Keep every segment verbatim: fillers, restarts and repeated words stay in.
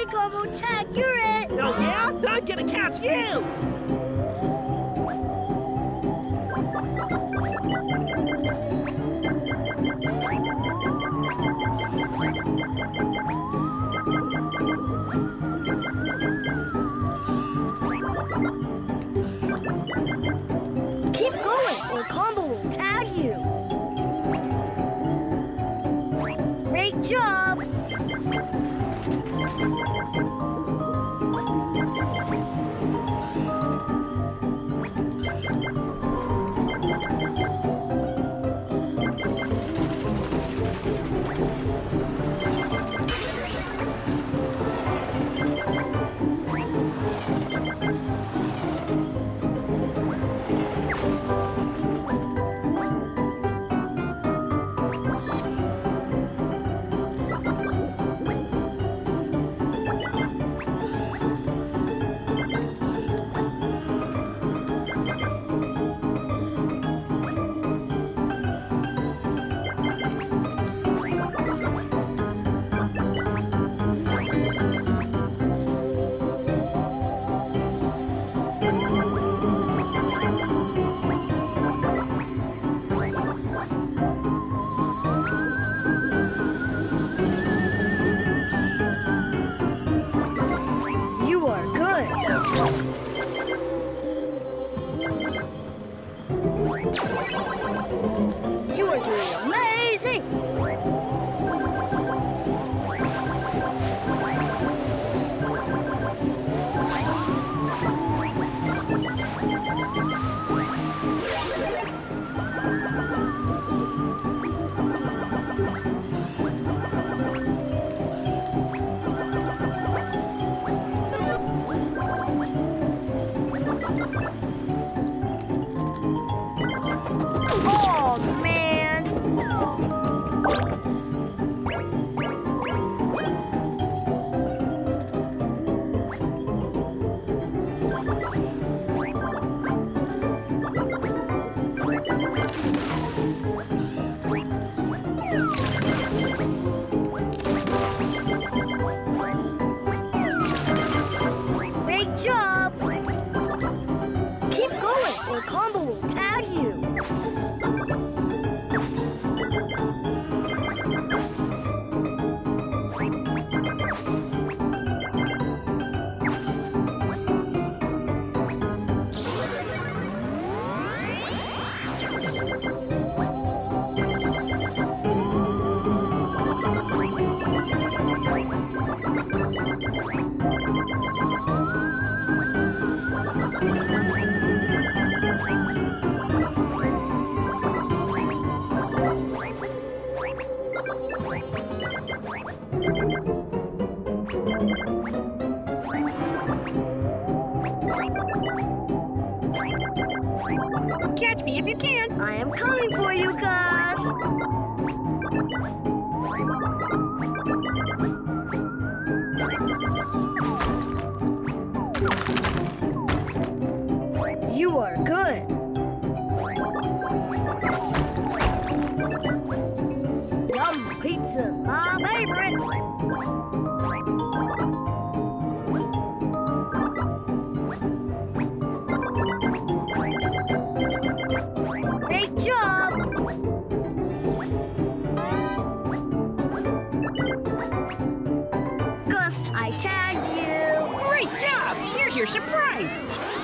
Combo, tag, you're it! Oh yeah? I'm gonna catch you! Keep going, or Combo will tag you. Great job! You are doing amazing! Oh, man! Great job! Keep going, or Combo will tag you. Catch me if you can. I am coming for you, Gus. You are good. Yum pizza's my favorite. Great job! Gus, I tagged you. Great job. Here's your surprise.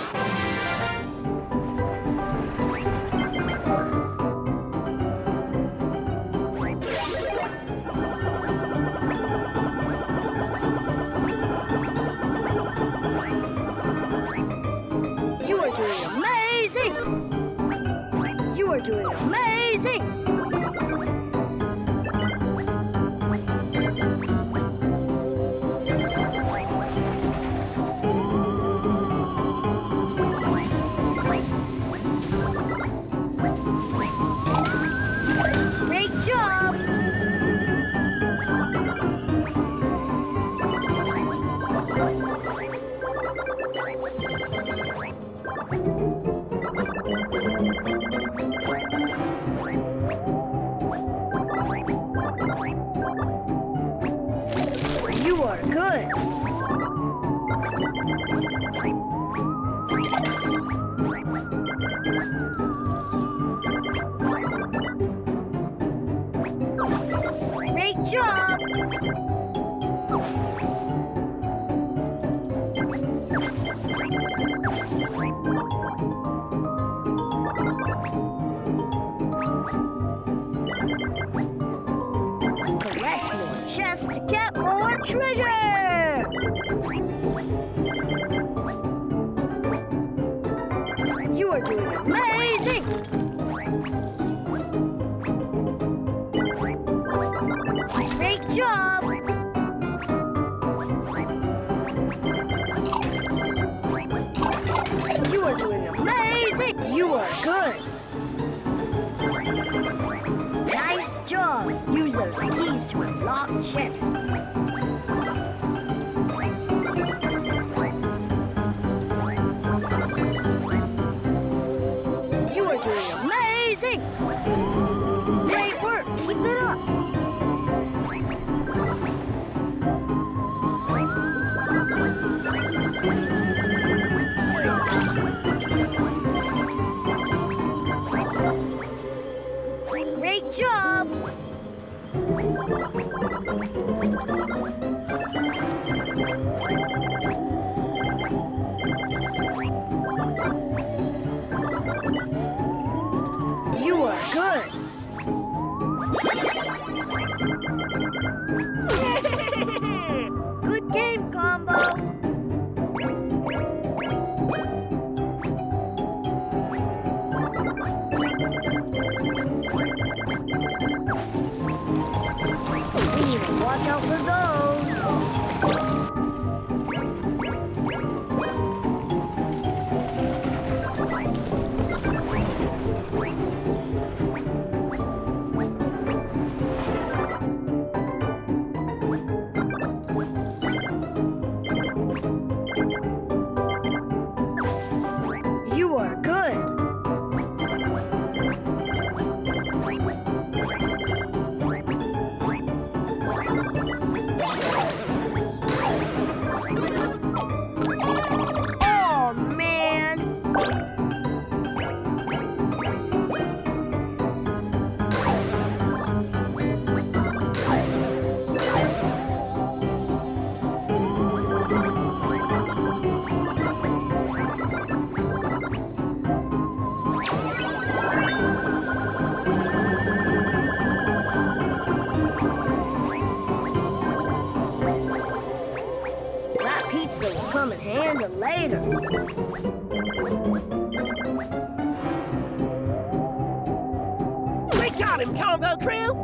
You are doing amazing! You are doing amazing! Great job! You are good. Great job! Collect more chests to get more treasure! You are doing amazing! Great job! You are doing amazing! You are good! Nice job! Use those keys to unlock chests. You are doing amazing! Great work! Keep it up! Great job! You are good! Good game, Combo! We need to watch out for those. You are good. Oh, man. That pizza will come in handy later. We got him, Combo Crew!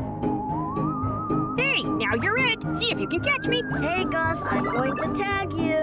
Hey, now you're it. See if you can catch me. Hey, Gus, I'm going to tag you.